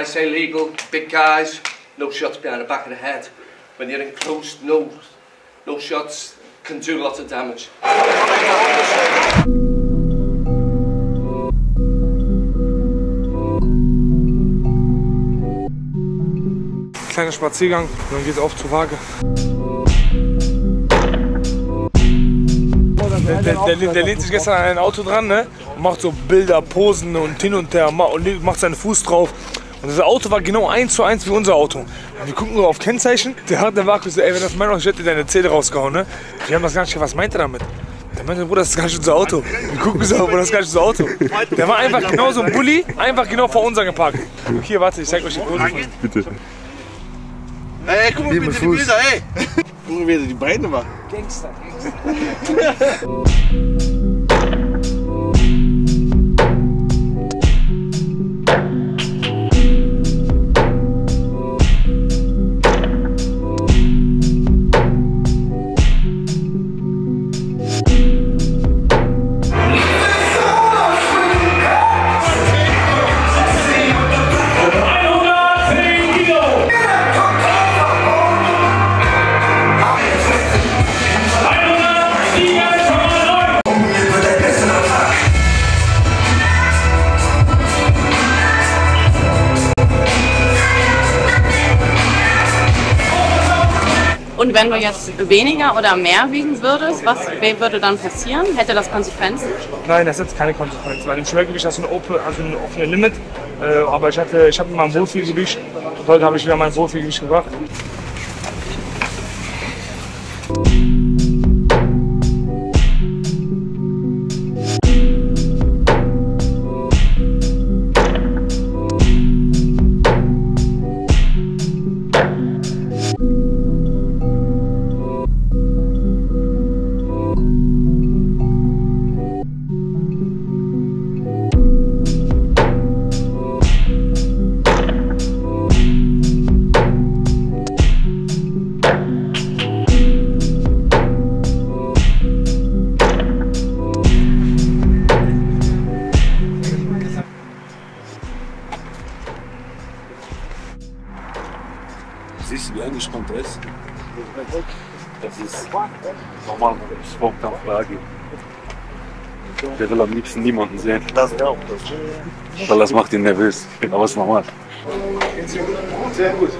say legal, big guys, no shots behind the back of the head. When you're in close, no shots can do lots of damage. Kleiner Spaziergang und dann geht's auf zur Waage. Der lehnt sich gestern an ein Auto dran, ne? Und macht so Bilder, Posen und hin und her und macht seinen Fuß drauf. Und das Auto war genau 1:1 wie unser Auto. Und wir gucken nur auf Kennzeichen. Der Vaku so, ey, wenn das mein Auto ist, hätte deine Zähne rausgehauen, ne? Wir haben das gar nicht gewusst, was meint er damit? Der meinte, Bruder, das ist gar nicht unser Auto. Wir gucken so, Bruder, das ist gar nicht unser Auto. Der war einfach genau so ein Bulli, einfach genau vor unser geparkt. Hier, warte, ich zeig euch die Pose. Bitte. Ey, guck mal bitte die Bilder, ey! Guck mal, wie er die Beine macht. Gangster. Und wenn du jetzt weniger oder mehr wiegen würdest, was würde dann passieren? Hätte das Konsequenzen? Nein, das hat keine Konsequenz, weil im Schwergewicht hast du ein offene Limit. Aber ich habe immer ein Wohlfühlgewicht und heute habe ich wieder mein Wohlfühlgewicht gebracht. Siehst du, wie angespannt er ist? Das ist normal, das ist überhaupt keine Frage. Der will am liebsten niemanden sehen. Weil das macht ihn nervös. Aber es ist normal. Sehr gut.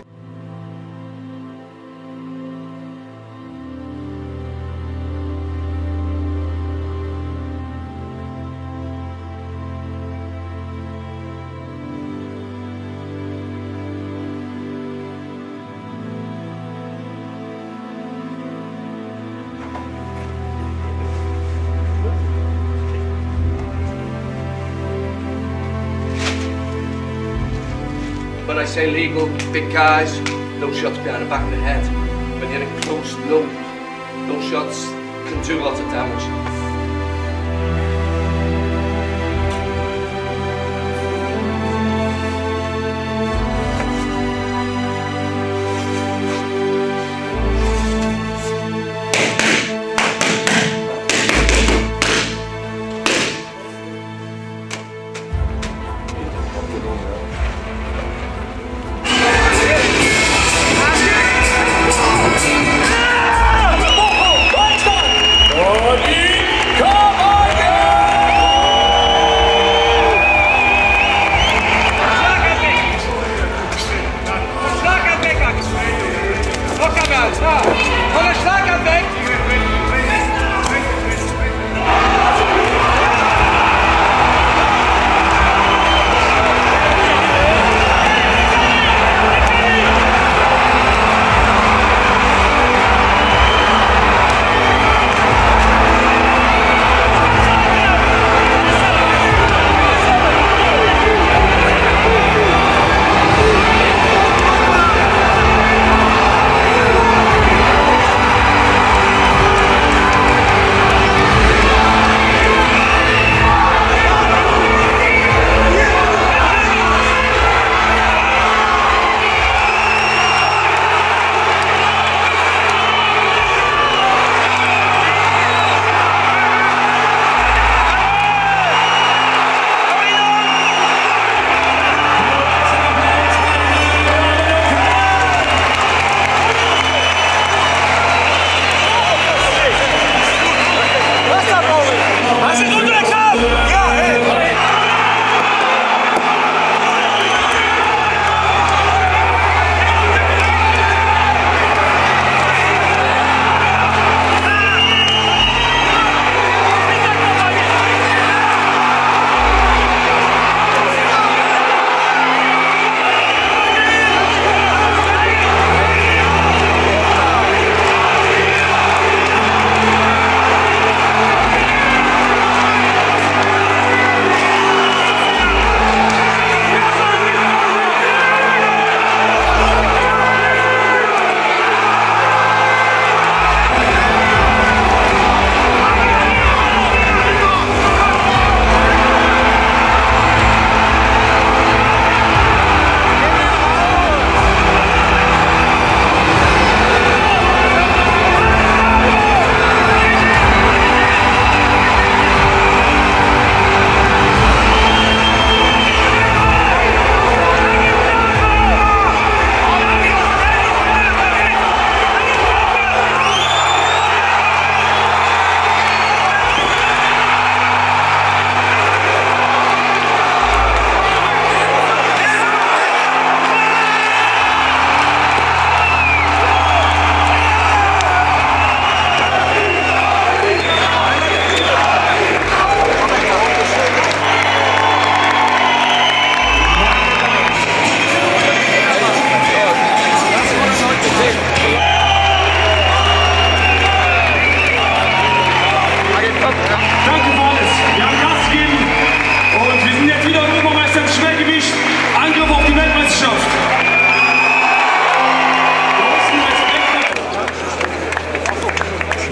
When I say legal, big guys, no shots behind the back of the head. When you're in close, no shots can do lots of damage. Body!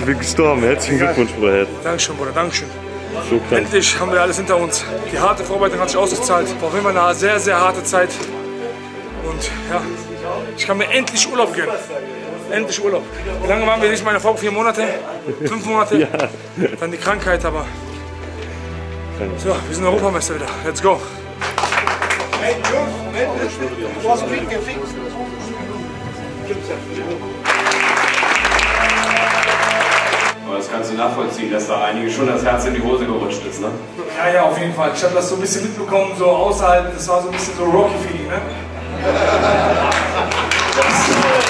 Ich bin gestorben. Herzlichen Glückwunsch, Bruder. Dankeschön, Bruder, Dankeschön. So krank. Endlich haben wir alles hinter uns. Die harte Vorbereitung hat sich ausgezahlt. War auf jeden Fall eine sehr, sehr harte Zeit. Und ja, ich kann mir endlich Urlaub gönnen. Endlich Urlaub. Wie lange waren wir nicht? Meine Frau 4 Monate? 5 Monate? Ja. Dann die Krankheit, aber... So, wir sind Europameister wieder. Let's go. Aber das kannst du nachvollziehen, dass da einige schon das Herz in die Hose gerutscht ist, ne? Ja, ja, auf jeden Fall. Ich habe das so ein bisschen mitbekommen, so außerhalb. Das war so ein bisschen so Rocky-Feeling, ne?